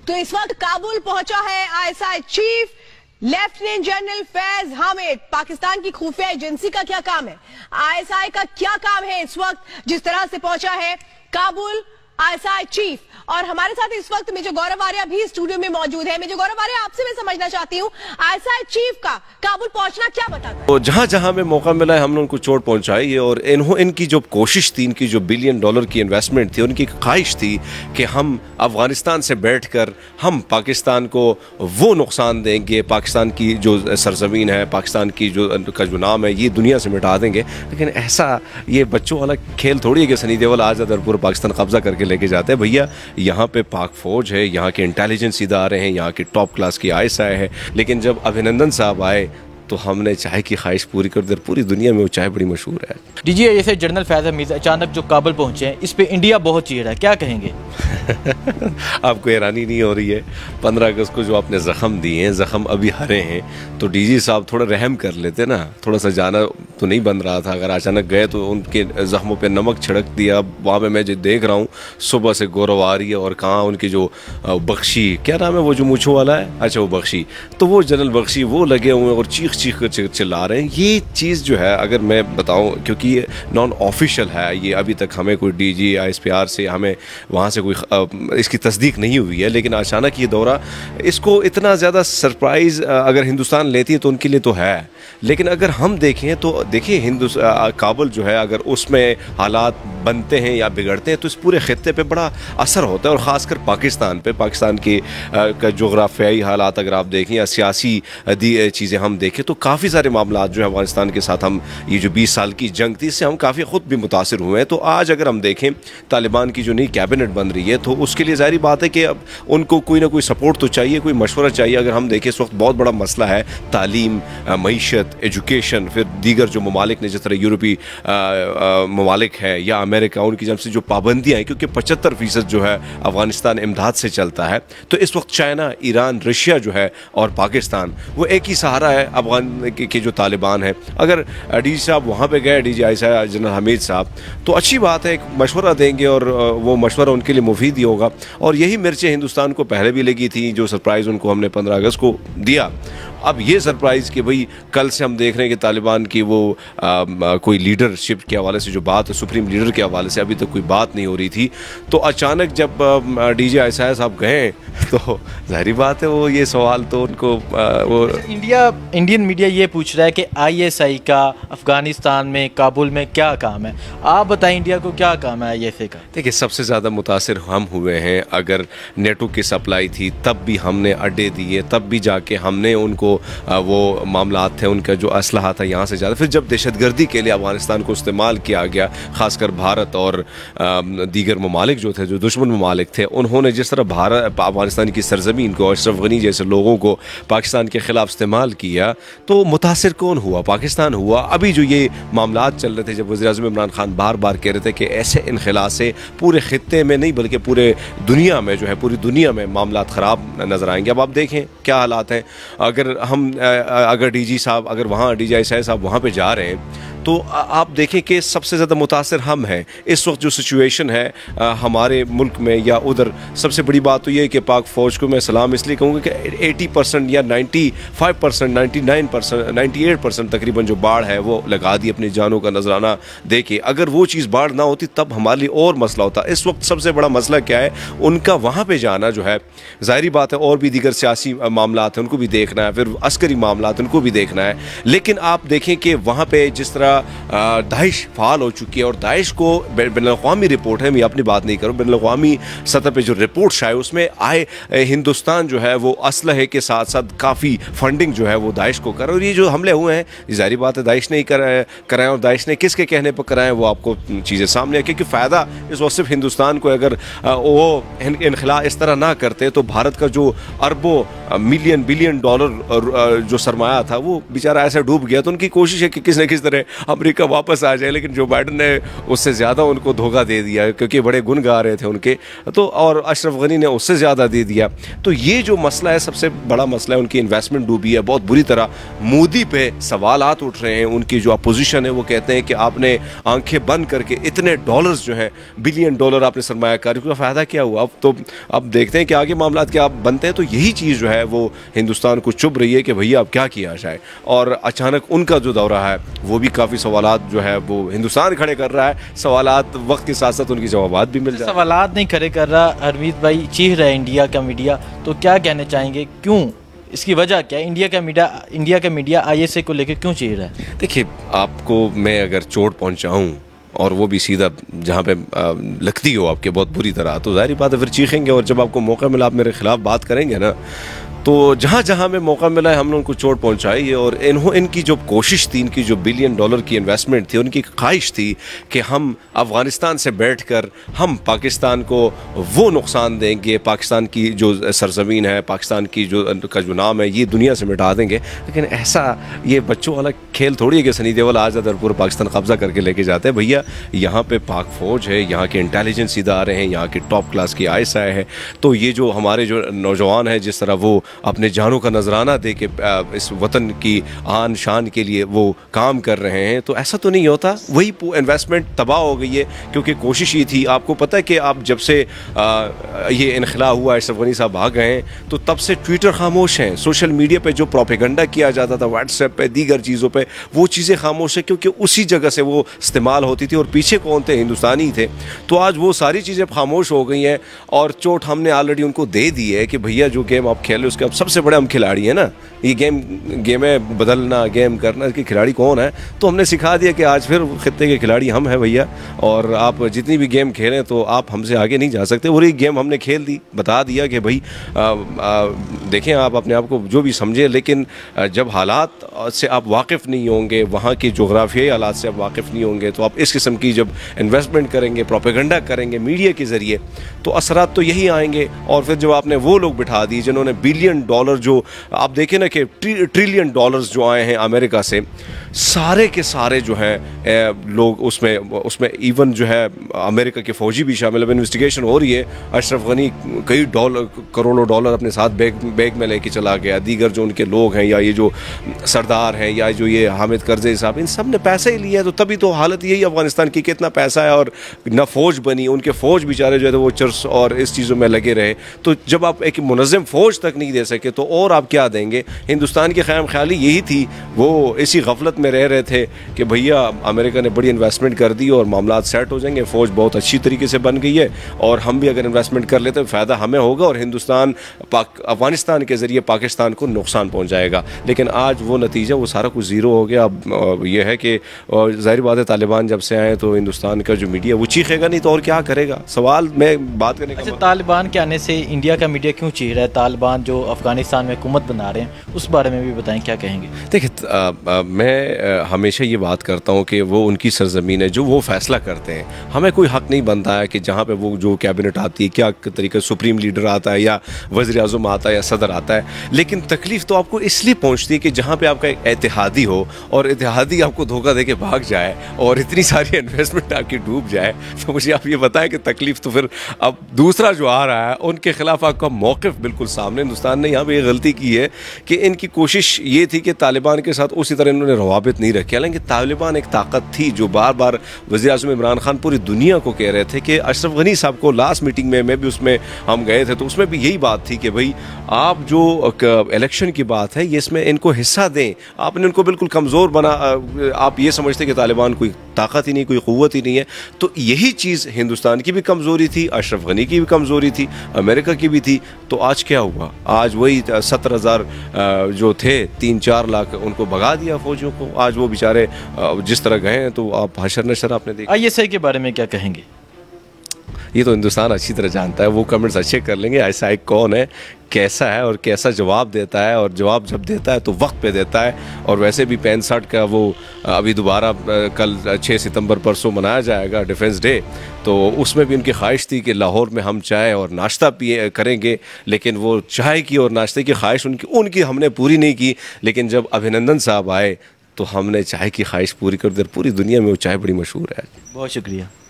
तो इस वक्त काबुल पहुंचा है ISI chief lieutenant general Faiz Hamid. Pakistan की खुफिया एजेंसी का क्या काम है, आईएसआई का क्या काम है इस वक्त जिस तरह से पहुंचा है काबुल आईएसआई चीफ। और हमारे साथ इस वक्त मेजर गौरव आर्या भी स्टूडियो में मौजूद है। मेजर गौरव आर्या, आपसे मैं समझना चाहती हूँ आईएसआई चीफ का काबुल पहुंचना क्या बताता है? तो जहां जहां में मौका मिला है हमने उनको चोट पहुंचाई है और इनकी जो कोशिश थी, इनकी जो $1 बिलियन की इन्वेस्टमेंट थी, उनकी ख्वाहिश थी कि हम अफगानिस्तान से बैठकर हम पाकिस्तान को वो नुकसान देंगे, पाकिस्तान की जो सरजमीन है, पाकिस्तान की जो नाम है, ये दुनिया से मिटा देंगे। लेकिन ऐसा ये बच्चों वाला खेल थोड़ी है कि सनी देओल आज अदर पूरा पाकिस्तान कब्जा करके लेके जाते हैं। भैया यहाँ पे पाक फौज है, यहाँ के इंटेलिजेंस इदारे हैं, यहाँ की टॉप क्लास की आईएसआई है। लेकिन जब अभिनंदन साहब आए तो हमने चाय की ख्वाहिश पूरी कर दी। पूरी दुनिया में वो चाय बड़ी मशहूर है। डीजी जैसे जनरल फैज हमीद अचानक जो काबुल पहुंचे हैं, इस पे इंडिया बहुत चिढ़ है, क्या कहेंगे? आपको हैरानी नहीं हो रही है? 15 अगस्त को जो आपने जख्म दिए हैं, जख्म अभी हरे हैं, तो डीजी साहब थोड़ा रहम कर लेते ना। थोड़ा सा जाना तो नहीं बन रहा था, अगर अचानक गए तो उनके जख्मों पे नमक छिड़क दिया। वहाँ पे मैं जो देख रहा हूँ सुबह से गौरव आ रही है और कहाँ उनकी जो बख्शी, क्या नाम है वो जो मूँछों वाला है, अच्छा वो बख्शी, तो वो जनरल बख्शी वो लगे हुए और चीख कर चिल्ला रहे हैं। ये चीज़ जो है अगर मैं बताऊं, क्योंकि ये नॉन ऑफिशियल है, ये अभी तक हमें कोई डीजी आईएसपीआर से हमें वहाँ से कोई इसकी तस्दीक नहीं हुई है। लेकिन अचानक ये दौरा, इसको इतना ज़्यादा सरप्राइज़ अगर हिंदुस्तान लेती है तो उनके लिए तो है। लेकिन अगर हम देखें तो देखिए काबुल जो है, अगर उसमें हालात बनते हैं या बिगड़ते हैं तो इस पूरे खित्ते पे बड़ा असर होता है, और ख़ासकर पाकिस्तान पे, पाकिस्तान की जोग्राफियाई हालात अगर आप देखें या सियासी चीज़ें हम देखें तो काफ़ी सारे मामला जो है अफगानिस्तान के साथ, हम ये जो 20 साल की जंग थी इससे हम काफ़ी ख़ुद भी मुतासिर हुए हैं। तो आज अगर हम देखें तालिबान की जो नई कैबिनेट बन रही है तो उसके लिए ज़ाहिर बात है कि अब उनको कोई ना कोई सपोर्ट तो चाहिए, कोई मशवरा चाहिए। अगर हम देखें इस वक्त बहुत बड़ा मसला है तालीम, मईशत, एजुकेशन, फिर दीगर जो ममालिक ने जिस तरह यूरोपी ममालिक है या अमेरिका, उनकी जब से जो पाबंदियाँ हैं, क्योंकि 75% जो है अफगानिस्तान इमदाद से चलता है, तो इस वक्त चाइना, ईरान, रशिया जो है और पाकिस्तान, वो एक ही सहारा है अफगान के जो तालिबान है। अगर डीजी साहब वहाँ पे गए, डीजी आईएसआई जनरल हमीद साहब, तो अच्छी बात है, एक मशवरा देंगे और वो मशवरा उनके लिए मुफीद ही होगा। और यही मिर्चें हिंदुस्तान को पहले भी लगी थी, जो सरप्राइज़ उनको हमने 15 अगस्त को दिया। अब ये सरप्राइज़ कि भाई कल से हम देख रहे हैं कि तालिबान की वो कोई लीडरशिप के हवाले से जो बात है, सुप्रीम लीडर के हवाले से अभी तक कोई बात नहीं हो रही थी। तो अचानक जब डीजी आईएसआई साहब गए तो जाहिर बात है वो ये सवाल तो उनको वो इंडियन मीडिया ये पूछ रहा है कि आईएसआई का अफगानिस्तान में, काबुल में क्या काम है? आप बताएं इंडिया को क्या काम है आईएसआई का? देखिए, सबसे ज़्यादा मुतासिर हम हुए हैं। अगर नेटो की सप्लाई थी तब भी हमने अड्डे दिए, तब भी जाके हमने उनको वो मामलात थे, उनका जो असलहा था यहाँ से ज़्यादा। फिर जब दहशतगर्दी के लिए अफगानिस्तान को इस्तेमाल किया गया, ख़ासकर भारत और दीगर ममालिक जो थे, जो दुश्मन ममालिक थे, उन्होंने जिस तरह अफगानिस्तान की सरजमीन को, अशरफ गनी जैसे लोगों को पाकिस्तान के ख़िलाफ़ इस्तेमाल किया, तो मुतासिर कौन हुआ? पाकिस्तान हुआ। अभी जो ये मामलात चल रहे थे, जब वज़ीर-ए-आज़म इमरान खान बार बार कह रहे थे कि ऐसे इनखिला से पूरे खित्ते में नहीं बल्कि पूरे दुनिया में जो है, पूरी दुनिया में मामलात ख़राब नज़र आएंगे। अब आप देखें क्या हालात हैं। अगर डीजी साहब, अगर वहाँ डीजी आईएसआई साहब वहाँ पे जा रहे हैं तो आप देखें कि सबसे ज़्यादा मुतासिर हम हैं। इस वक्त जो सिचुएशन है हमारे मुल्क में या उधर, सबसे बड़ी बात तो ये है कि पाक फ़ौज को मैं सलाम इसलिए कहूँगा कि 80% या 95%, 99%, 98% तकरीबन जो बाढ़ है वो लगा दी अपनी जानों का नजराना दे के। अगर वो चीज़ बाढ़ ना होती तब हमारे लिए और मसला होता। इस वक्त सबसे बड़ा मसला क्या है? उनका वहाँ पर जाना जो है, ज़ाहिर बात है और भी दीगर सियासी मामला हैं उनको भी देखना है, फिर अस्करी मामला उनको भी देखना है। लेकिन आप देखें कि वहाँ पर जिस तरह दाइश फाल हो चुकी है, और दाइश को बैनुल-अक़वामी रिपोर्ट है, मैं अपनी बात नहीं करूँ, बैनुल-अक़वामी सतह पे जो रिपोर्ट आए उसमें आए हिंदुस्तान जो है वो असलहे के साथ साथ काफ़ी फंडिंग जो है वो दाइश को कर। और ये जो हमले हुए हैं ज़ाहिर बात है दाइश ने ही कराए, और दाइश ने किसके कहने पर कराए वो आपको चीज़ें सामने है। क्योंकि फ़ायदा इस वक्त सिर्फ हिंदुस्तान को, अगर वो इनखिला इस तरह ना करते तो भारत का जो अरबों $1 बिलियन जो सरमाया था वो बेचारा ऐसा डूब गया। तो उनकी कोशिश है कि किसी न किसी तरह अमेरिका वापस आ जाए, लेकिन जो बाइडन ने उससे ज़्यादा उनको धोखा दे दिया क्योंकि बड़े गुण गा रहे थे उनके, तो और अशरफ गनी ने उससे ज़्यादा दे दिया। तो ये जो मसला है, सबसे बड़ा मसला है, उनकी इन्वेस्टमेंट डूबी है बहुत बुरी तरह। मोदी पे सवालात उठ रहे हैं, उनकी जो अपोजिशन है वो कहते हैं कि आपने आंखें बंद करके इतने डॉलर्स जो हैं, बिलियन डॉलर आपने सरमायाकारी का फ़ायदा क्या हुआ। अब देखते हैं कि आगे मामला क्या बनते हैं। तो यही चीज़ जो है वो हिंदुस्तान को चुभ रही है कि भैया अब क्या किया जाए। और अचानक उनका जो दौरा है वो भी काफ़ी सवालात जो है वो हिंदुस्तान खड़े कर रहा है। सवालात वक्त के साथ साथ उनकी जवाबात भी मिल जाए। सवालात नहीं खड़े कर रहा हरमीत भाई, चीख रहा है इंडिया का मीडिया, तो क्या कहने चाहेंगे, क्यों, इसकी वजह क्या है? इंडिया का मीडिया ISI को लेकर क्यों चीख रहा है? देखिए, आपको मैं अगर चोट पहुंचाऊं और वो भी सीधा जहाँ पे लगती हो आपके बहुत बुरी तरह, तो जाहिर बात है फिर चीखेंगे। और जब आपको मौका मिला आप मेरे खिलाफ बात करेंगे ना, तो जहाँ जहाँ में मौका मिला है हमने उनको चोट पहुँचाई है। और इनकी जो कोशिश थी, इनकी जो बिलियन डॉलर की इन्वेस्टमेंट थी, उनकी ख्वाहिश थी कि हम अफ़गानिस्तान से बैठकर हम पाकिस्तान को वो नुकसान देंगे, पाकिस्तान की जो सरज़मीन है, पाकिस्तान की जो नाम है, ये दुनिया से मिटा देंगे। लेकिन ऐसा ये बच्चों वाला खेल थोड़ी है कि सनी देओल आ जाता है और पूरा पाकिस्तान कब्जा करके लेके जाते हैं। भैया यहाँ पे पाक फ़ौज है, यहाँ के इंटेलिजेंस इदारे हैं, यहाँ के टॉप क्लास की ISI है। तो ये जो हमारे जो नौजवान हैं, जिस तरह वो अपने जानों का नजराना दे के इस वतन की आन शान के लिए वो काम कर रहे हैं, तो ऐसा तो नहीं होता। वही इन्वेस्टमेंट तबाह हो गई है क्योंकि कोशिश ही थी। आपको पता है कि आप जब से ये इनखला हुआ, अशरफ गनी साहब भाग गए हैं, तो तब से ट्विटर खामोश हैं। सोशल मीडिया पे जो प्रोपेगेंडा किया जाता था, व्हाट्सएप पे, दीगर चीज़ों पे, वो चीज़ें खामोश है क्योंकि उसी जगह से वो इस्तेमाल होती थी। और पीछे कौन थे? हिंदुस्तानी थे। तो आज वो सारी चीज़ें खामोश हो गई हैं और चोट हमने ऑलरेडी उनको दे दी है कि भैया जो गेम आप खेल, उसके सबसे बड़े हम खिलाड़ी हैं ना। ये गेम है बदलना, गेम करना, इसके खिलाड़ी कौन है? तो हमने सिखा दिया कि आज फिर खित्ते के खिलाड़ी हम हैं भैया, और आप जितनी भी गेम खेलें तो आप हमसे आगे नहीं जा सकते। वही गेम हमने खेल दी, बता दिया कि भाई देखें, आप अपने आप को जो भी समझें, लेकिन जब हालात से आप वाकिफ़ नहीं होंगे, वहाँ की जोग्राफियाई हालात से आप वाकिफ़ नहीं होंगे, तो आप इस किस्म की जब इन्वेस्टमेंट करेंगे, प्रोपेगेंडा करेंगे मीडिया के ज़रिए, तो असरात तो यही आएंगे। और फिर जब आपने वो लोग बिठा दिए जिन्होंने बिलियन डॉलर, जो आप देखें ना कि ट्रिलियन डॉलर्स जो आए हैं अमेरिका से, सारे के सारे जो हैं लोग उसमें इवन जो है अमेरिका के फ़ौजी भी शामिल। अब इन्वेस्टिगेशन हो रही है, अशरफ गनी कई करोड़ों डॉलर अपने साथ बैग में लेके चला गया। दीगर जो उनके लोग हैं, या ये जो सरदार हैं, या जो ये हामिद करज़ई साहब, इन सब ने पैसे ही लिए हैं। तो तभी तो हालत यही अफ़गानिस्तान की, कितना पैसा है और ना फ़ौज बनी। उनके फ़ौज बेचारे जो है वो चर्स और इस चीज़ों में लगे रहे। तो जब आप एक मुनज़्ज़म फ़ौज तक नहीं दे सके तो और आप क्या देंगे? हिंदुस्तान की ख़याम ख्याली यही थी, वो इसी गफलत में रह रहे थे कि भैया अमेरिका ने बड़ी इन्वेस्टमेंट कर दी और मामला सेट हो जाएंगे, फ़ौज बहुत अच्छी तरीके से बन गई है, और हम भी अगर इन्वेस्टमेंट कर लेते हैं फ़ायदा हमें होगा, और हिंदुस्तान अफ़गानिस्तान के ज़रिए पाकिस्तान को नुकसान पहुँचाएगा। लेकिन आज वो नतीजा, वो सारा कुछ ज़ीरो हो गया। अब यह है कि ज़ाहिर बात है, तालिबान जब से आए तो हिंदुस्तान का जो मीडिया वो चीखेगा नहीं तो और क्या करेगा? सवाल मैं बात करने का, तालिबान के आने से इंडिया का मीडिया क्यों चीख रहा है? तालिबान जो अफगानिस्तान में हुकूमत बना रहे हैं, उस बारे में भी बताएं, क्या कहेंगे? देखिए, मैं हमेशा ये बात करता हूँ कि वो उनकी सरजमीन है, जो वो फैसला करते हैं। हमें कोई हक नहीं बनता है कि जहाँ पे वो जो कैबिनेट आती है, क्या तरीके सुप्रीम लीडर आता है या वज़ीर आज़म आता है या सदर आता है, लेकिन तकलीफ़ तो आपको इसलिए पहुँचती है कि जहाँ पे आपका एक इत्तेहादी हो और इत्तेहादी आपको धोखा दे के भाग जाए और इतनी सारी इन्वेस्टमेंट आपकी डूब जाए, तो मुझे आप ये बताएं कि तकलीफ़ तो फिर अब दूसरा जो आ रहा है उनके खिलाफ आपका मौक़िफ़ बिल्कुल सामने। हिंदुस्तान ने यहाँ पर ये गलती की है कि इनकी कोशिश ये थी कि तालिबान के साथ उसी तरह इन्होंने रवाबित नहीं रखे। हालांकि तालिबान एक ताकत थी जो बार बार वज़ीर आज़म इमरान खान पूरी दुनिया को कह रहे थे कि अशरफ गनी साहब को लास्ट मीटिंग में, मैं भी उसमें हम गए थे, तो उसमें भी यही बात थी कि भाई आप जो इलेक्शन की बात है ये इसमें इनको हिस्सा दें। आपने उनको बिल्कुल कमज़ोर बना, आप ये समझते कि तालिबान कोई ताकत ही नहीं, कोई क़ुव्वत ही नहीं है। तो यही चीज़ हिंदुस्तान की भी कमज़ोरी थी, अशरफ गनी की भी कमज़ोरी थी, अमेरिका की भी थी। तो आज क्या हुआ? आज वही 70,000 जो थे 3-4 लाख उनको भगा दिया फौजियों को। आज वो बेचारे जिस तरह गए हैं, तो आप हशर नशर आपने देखा। ISI के बारे में क्या कहेंगे? ये तो हिंदुस्तान अच्छी तरह जानता है, वो कमेंट्स अच्छे कर लेंगे। ISI कौन है, कैसा है और कैसा जवाब देता है, और जवाब जब देता है तो वक्त पे देता है। और वैसे भी 65 का वो अभी दोबारा कल 6 सितंबर परसों मनाया जाएगा डिफेंस डे, तो उसमें भी उनकी ख्वाहिश थी कि लाहौर में हम चाय और नाश्ता पिए करेंगे, लेकिन वो चाय की और नाश्ते की ख्वाहिश उनकी हमने पूरी नहीं की। लेकिन जब अभिनंदन साहब आए तो हमने चाय की ख्वाहिश पूरी कर दी। पूरी दुनिया में वो चाय बड़ी मशहूर है। बहुत शुक्रिया।